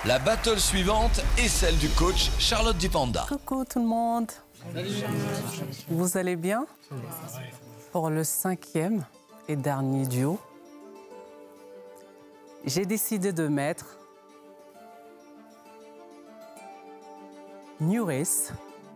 La battle suivante est celle du coach Charlotte Dupanda. Coucou tout le monde. Vous allez bien? Pour le 5e et dernier duo, j'ai décidé de mettre New Race.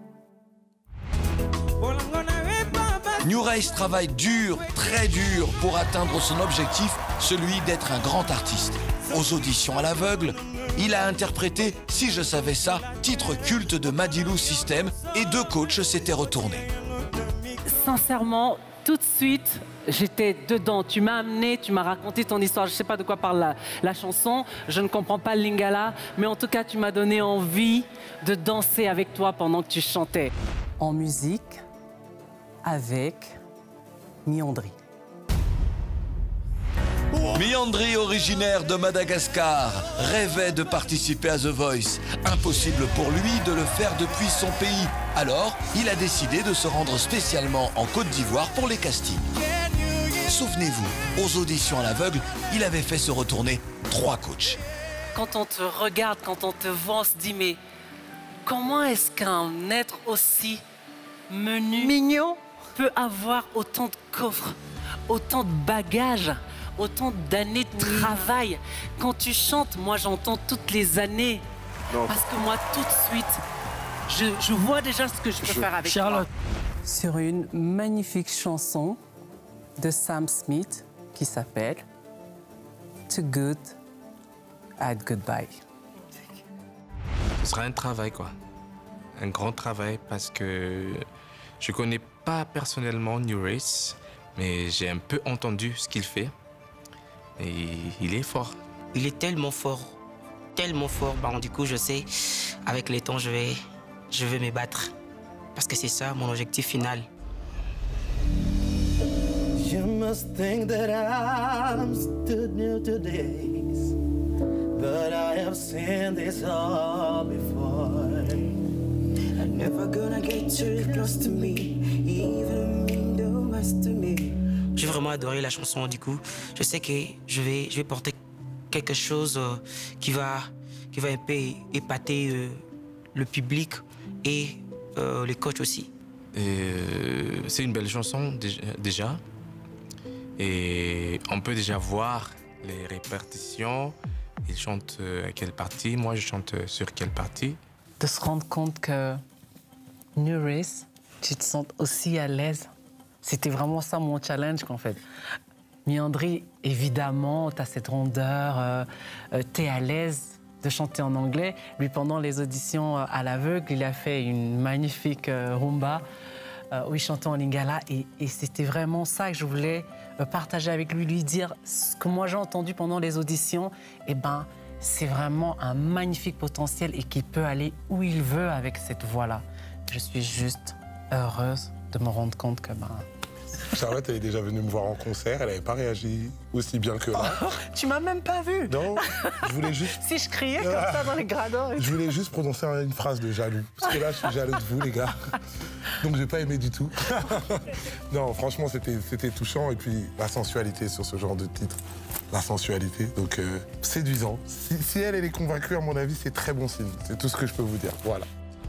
New Race travaille dur, très dur, pour atteindre son objectif, celui d'être un grand artiste. Aux auditions à l'aveugle, il a interprété « Si je savais ça », titre culte de Madilou System, et 2 coachs s'étaient retournés. Sincèrement, tout de suite, j'étais dedans. Tu m'as amené, tu m'as raconté ton histoire. Je ne sais pas de quoi parle la chanson. Je ne comprends pas le lingala. Mais en tout cas, tu m'as donné envie de danser avec toi pendant que tu chantais. En musique, avec Miandri. Miandri, originaire de Madagascar, rêvait de participer à The Voice. Impossible pour lui de le faire depuis son pays. Alors, il a décidé de se rendre spécialement en Côte d'Ivoire pour les castings. Souvenez-vous, aux auditions à l'aveugle, il avait fait se retourner 3 coachs. Quand on te regarde, quand on te voit, on se dit, mais comment est-ce qu'un être aussi menu, mignon, peut avoir autant de coffres, autant de bagages, autant d'années de travail? Quand tu chantes, moi j'entends toutes les années. Non. Parce que moi, tout de suite, je vois déjà ce que je peux faire avec Charlotte. Sur une magnifique chanson de Sam Smith qui s'appelle Too Good at Goodbye. Ce sera un travail, quoi. Un grand travail parce que je connais pas personnellement New Race, mais j'ai un peu entendu ce qu'il fait. Et il est fort. Il est tellement fort. Tellement fort. Bon, du coup, je sais, avec le temps, je vais me battre. Parce que c'est ça, mon objectif final. You must think that I'm still new to this, but I have seen this all before. I'm never gonna get too close to me, even mean the worst to me. J'ai vraiment adoré la chanson, du coup. Je sais que je vais porter quelque chose qui va un peu épater le public et les coachs aussi. C'est une belle chanson déjà. Et on peut déjà voir les répartitions. Il chante à quelle partie, moi je chante sur quelle partie. De se rendre compte que New Race, tu te sens aussi à l'aise. C'était vraiment ça mon challenge, en fait. Miandri, évidemment, tu as cette rondeur, tu es à l'aise de chanter en anglais. Lui, pendant les auditions à l'aveugle, il a fait une magnifique rumba où il chantait en lingala. Et c'était vraiment ça que je voulais partager avec lui, lui dire ce que moi j'ai entendu pendant les auditions. Eh ben, c'est vraiment un magnifique potentiel et qu'il peut aller où il veut avec cette voix-là. Je suis juste heureuse de me rendre compte que... Charlotte, elle est déjà venue me voir en concert, elle n'avait pas réagi aussi bien que là. Oh, tu m'as même pas vu. Non, je voulais juste... Si je criais comme ça dans les gradins. Je voulais juste prononcer une phrase de jaloux. Parce que là, je suis jaloux de vous, les gars. Donc, j'ai pas aimé du tout. Non, franchement, c'était touchant. Et puis, la sensualité sur ce genre de titre. La sensualité, donc séduisant. Si elle est convaincue, à mon avis, c'est très bon signe. C'est tout ce que je peux vous dire. Voilà.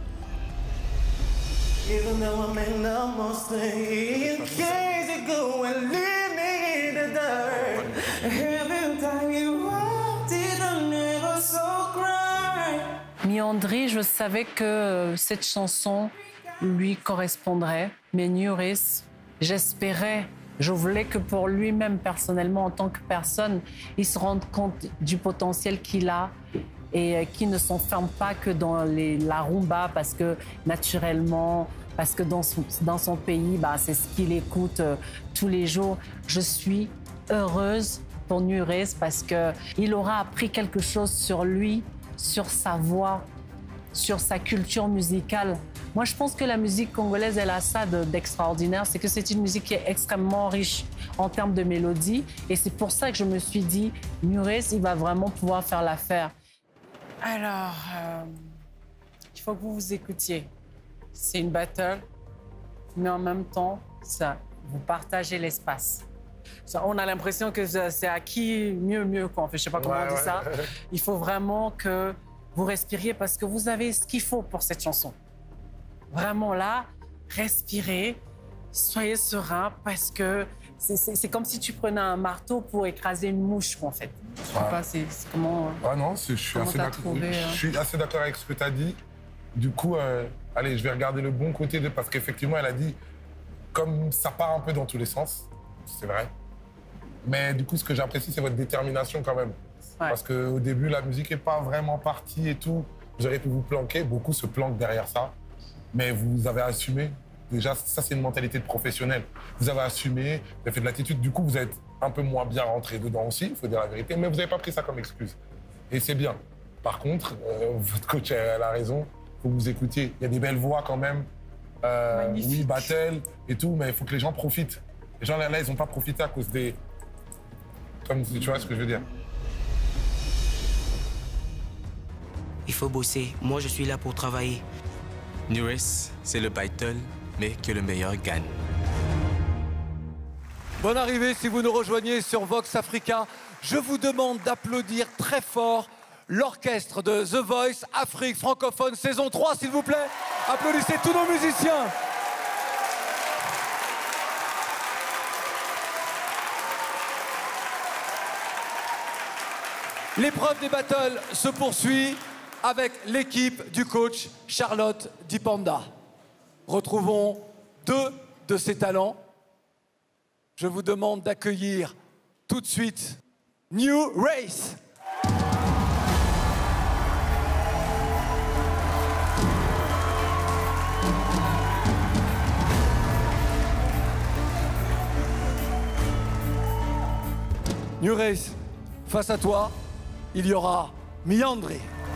Even though I make no mistake, in case you go and leave me in the dark. Every time you walked it, I never saw cry. Miandri, je savais que cette chanson lui correspondrait. Mais New Race, j'espérais, je voulais que pour lui-même, personnellement, en tant que personne, il se rende compte du potentiel qu'il a et qui ne s'enferme pas que dans la rumba parce que naturellement, parce que dans son pays, c'est ce qu'il écoute tous les jours. Je suis heureuse pour New Race parce qu'il aura appris quelque chose sur lui, sur sa voix, sur sa culture musicale. Moi, je pense que la musique congolaise, elle a ça d'extraordinaire, c'est que c'est une musique qui est extrêmement riche en termes de mélodie. Et c'est pour ça que je me suis dit, New Race, il va vraiment pouvoir faire l'affaire. Alors, il faut que vous vous écoutiez. C'est une battle, mais en même temps, vous partagez l'espace. On a l'impression que c'est acquis mieux, quoi. En fait, je sais pas comment on dit ça. Il faut vraiment que vous respiriez parce que vous avez ce qu'il faut pour cette chanson. Vraiment là, respirez, soyez serein parce que c'est comme si tu prenais un marteau pour écraser une mouche, en fait. Je sais pas, c'est comment... Ah non, je suis assez d'accord avec ce que tu as dit. Du coup, allez, je vais regarder le bon côté de... Parce qu'effectivement, elle a dit, comme ça part un peu dans tous les sens, c'est vrai. Mais du coup, ce que j'apprécie, c'est votre détermination quand même. Ouais. Parce qu'au début, la musique n'est pas vraiment partie et tout. Vous auriez pu vous planquer, beaucoup se planquent derrière ça. Mais vous avez assumé. Déjà, ça, c'est une mentalité de professionnel. Vous avez assumé, vous avez fait de l'attitude. Du coup, vous êtes un peu moins bien rentré dedans aussi, il faut dire la vérité. Mais vous n'avez pas pris ça comme excuse. Et c'est bien. Par contre, votre coach, elle a raison. Il faut que vous écoutiez. Il y a des belles voix quand même. Oui, battle et tout, mais il faut que les gens profitent. Les gens, là, ils n'ont pas profité à cause des... Comme tu vois ce que je veux dire. Il faut bosser. Moi, je suis là pour travailler. New Race, c'est le battle, mais que le meilleur gagne. Bonne arrivée si vous nous rejoignez sur Vox Africa. Je vous demande d'applaudir très fort l'orchestre de The Voice Afrique francophone saison 3, s'il vous plaît. Applaudissez tous nos musiciens. L'épreuve des battles se poursuit avec l'équipe du coach Charlotte Dipanda. Retrouvons 2 de ses talents. Je vous demande d'accueillir tout de suite New Race. New Race, face à toi, il y aura Miandri.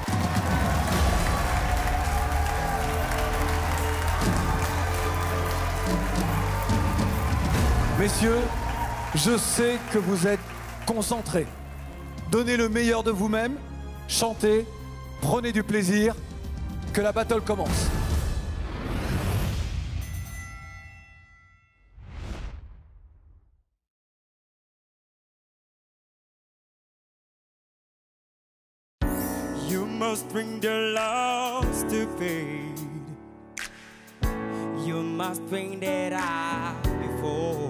Messieurs, je sais que vous êtes concentrés. Donnez le meilleur de vous-même, chantez, prenez du plaisir, que la battle commence. You must bring the lost to fade. You must bring that I before.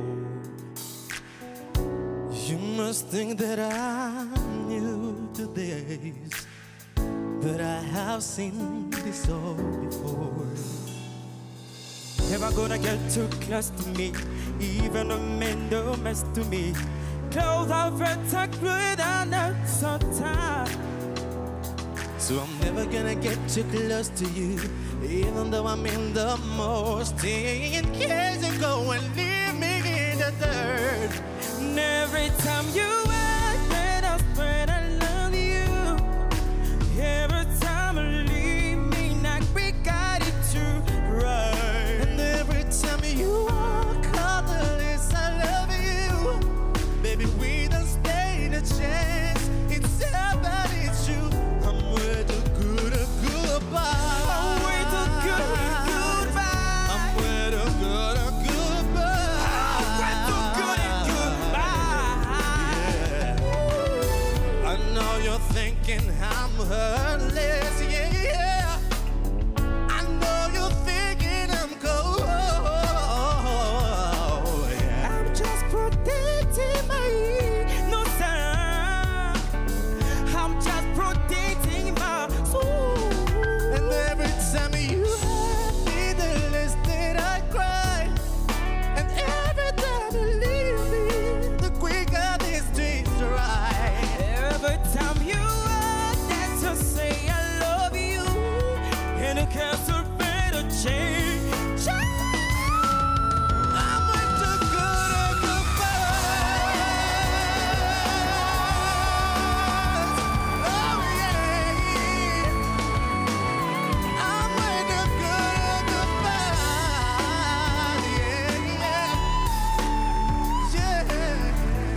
You must think that I'm new to this, but I have seen this all before. Never gonna get too close to me, even a man do mess to me. Close our attack without no time. So I'm never gonna get too close to you, even though I'm in the most. In case you go and leave me in the dirt. And every time you ask that I spread I love you, every time you leave me, not we got it too right. And every time you walk out the list, I love you, baby. We don't stand a chance. It's about it's you. I'm way too good at goodbye. I'm way too good at goodbye. I'm way too good at goodbye. I'm way too good at goodbye. Yeah. I know you're thinking I'm heartless, yeah. I know you're thinking I'm cold. Yeah. I'm just protecting my innocence. I'm just protecting my soul. And every time you hurt me, the less that I cry. And every time you leave me, the quicker this streets dry. Every time you hurt, that's to say I love you. And it can't better change. I'm way too good at goodbye. Oh yeah, I'm way too good at goodbye. Yeah, yeah.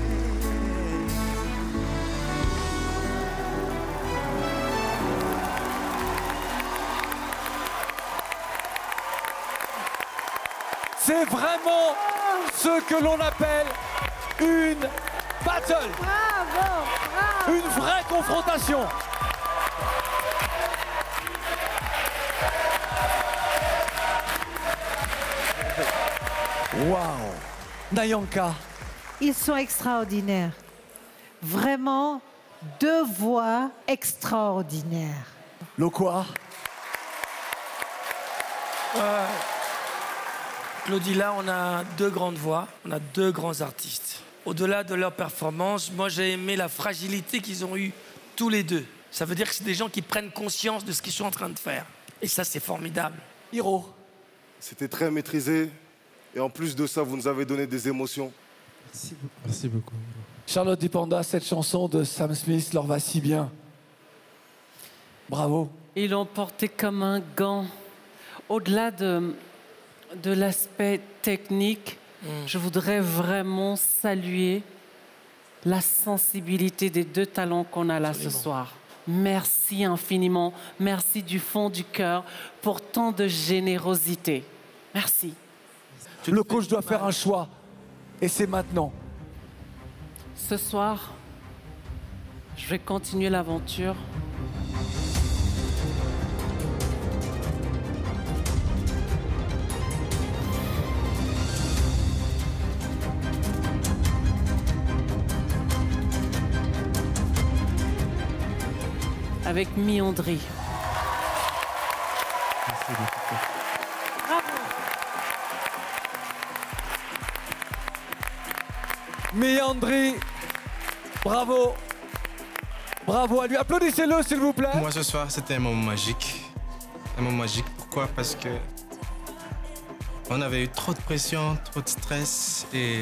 C'est vraiment ce que l'on appelle une battle. Une vraie confrontation. Waouh. Nayanka. Ils sont extraordinaires. Vraiment, 2 voix extraordinaires. Lokwa. Claudie, là, on a 2 grandes voix, on a 2 grands artistes. Au-delà de leur performance, moi, j'ai aimé la fragilité qu'ils ont eue tous les 2. Ça veut dire que c'est des gens qui prennent conscience de ce qu'ils sont en train de faire. Et ça, c'est formidable. Hiro. C'était très maîtrisé. Et en plus de ça, vous nous avez donné des émotions. Merci beaucoup. Merci beaucoup. Charlotte Dipanda, cette chanson de Sam Smith leur va si bien. Bravo. Ils l'ont porté comme un gant. Au-delà de l'aspect technique, je voudrais vraiment saluer la sensibilité des 2 talents qu'on a là ce soir. Merci infiniment. Merci du fond du cœur pour tant de générosité. Merci. Le coach doit faire un choix. Et c'est maintenant. Ce soir, je vais continuer l'aventure. Avec Mi-Andri. Mi-Andri, bravo. Bravo à lui. Applaudissez-le, s'il vous plaît. Moi, ce soir, c'était un moment magique. Un moment magique. Pourquoi? Parce que on avait eu trop de pression, trop de stress et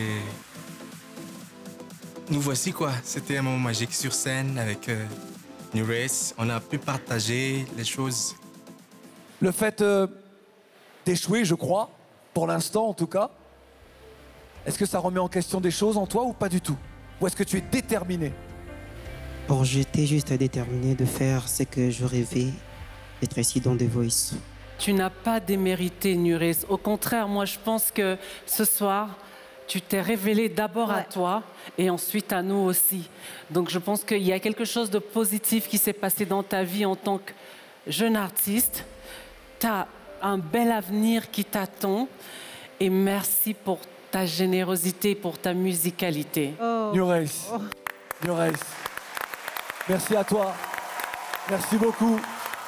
nous voici quoi. C'était un moment magique sur scène avec New Race. On a pu partager les choses. Le fait d'échouer, je crois, pour l'instant en tout cas, est-ce que ça remet en question des choses en toi ou pas du tout? Ou est-ce que tu es déterminé? Bon, j'étais juste déterminé de faire ce que je rêvais, d'être ici dans The Voice. Tu n'as pas démérité, Nuris. Au contraire, moi, je pense que ce soir, tu t'es révélé d'abord à toi et ensuite à nous aussi. Donc, je pense qu'il y a quelque chose de positif qui s'est passé dans ta vie en tant que jeune artiste. Tu as un bel avenir qui t'attend et merci pour ta générosité, pour ta musicalité. New Race. New Race. Merci à toi. Merci beaucoup.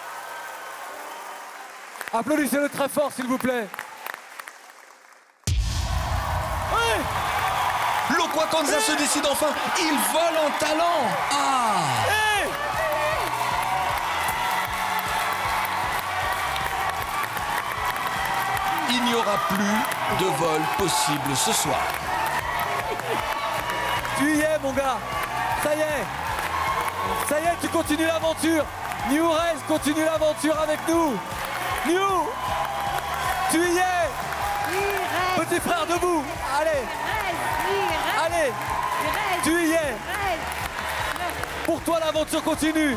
Applaudissez-le très fort, s'il vous plaît. Lokwa Kanza se décide enfin. Il vole en talent. Ah. Il n'y aura plus de vol possible ce soir. Tu y es, mon gars. Ça y est. Ça y est, tu continues l'aventure. New Race continue l'aventure avec nous. New, tu y es. Petit frère, debout. Allez. Allez. Tu y es. Pour toi, l'aventure continue.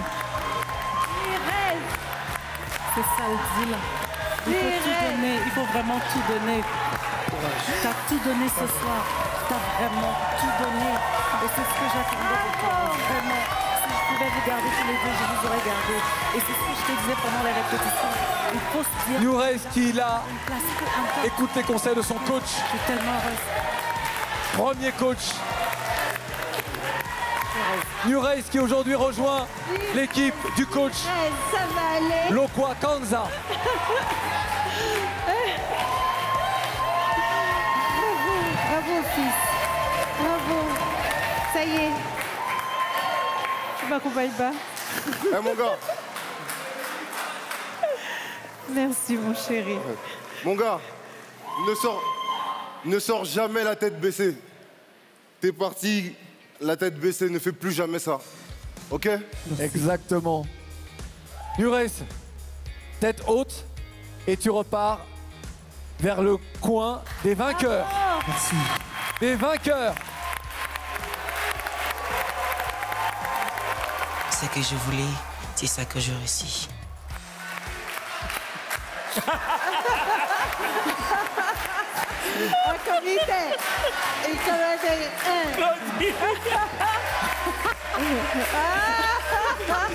C'est ça le deal. Il faut tout donner, il faut vraiment tout donner. Tu as tout donné ce soir. Tu as vraiment tout donné. Et c'est ce que j'attendais de toi. Vraiment, si je pouvais vous garder tous les deux, je vous aurais gardé. Et c'est ce que je te disais pendant les répétitions. Il faut se dire... New Race qui, là, écoute les conseils de son coach. Je suis tellement heureuse. Premier coach. New Race qui aujourd'hui rejoint l'équipe du coach Ça va aller. Lokwa Kanza. Bravo, fils. Bravo. Ça y est. Tu m'accompagnes pas? Mon gars. Merci, mon chéri. Mon gars, ne sors jamais la tête baissée. T'es parti, la tête baissée, ne fais plus jamais ça. Ok? Exactement. New Race, tête haute et tu repars vers le coin des vainqueurs. Merci. Des vainqueurs. Ce que je voulais, c'est ça que je réussis. Un comité. Il comité.